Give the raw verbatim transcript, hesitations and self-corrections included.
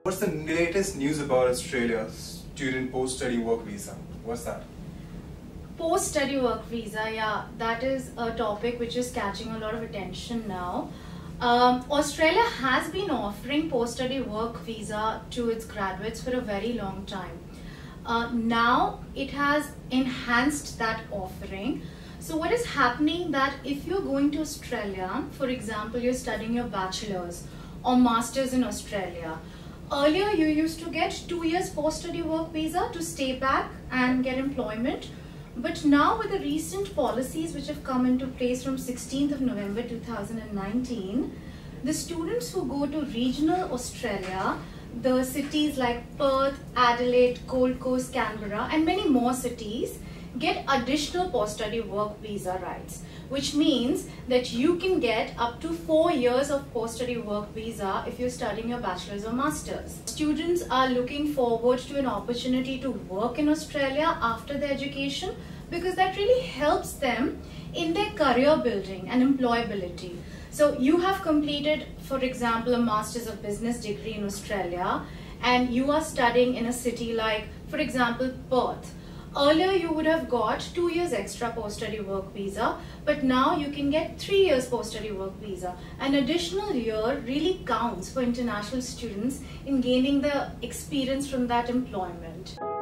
What's the latest news about Australia student post-study work visa? What's that? Post-study work visa, yeah, that is a topic which is catching a lot of attention now. Um, Australia has been offering post-study work visa to its graduates for a very long time. Uh, now it has enhanced that offering. So what is happening that if you're going to Australia, for example, you're studying your bachelor's or master's in Australia, earlier you used to get two years post-study work visa to stay back and get employment. But now with the recent policies which have come into place from sixteenth of November two thousand nineteen, the students who go to regional Australia, the cities like Perth, Adelaide, Gold Coast, Canberra and many more cities get additional post-study work visa rights, which means that you can get up to four years of post-study work visa if you're studying your bachelor's or master's. Students are looking forward to an opportunity to work in Australia after their education because that really helps them in their career building and employability. So you have completed, for example, a Master's of Business degree in Australia and you are studying in a city like, for example, Perth. Earlier you would have got two years extra post-study work visa, but now you can get three years post-study work visa. An additional year really counts for international students in gaining the experience from that employment.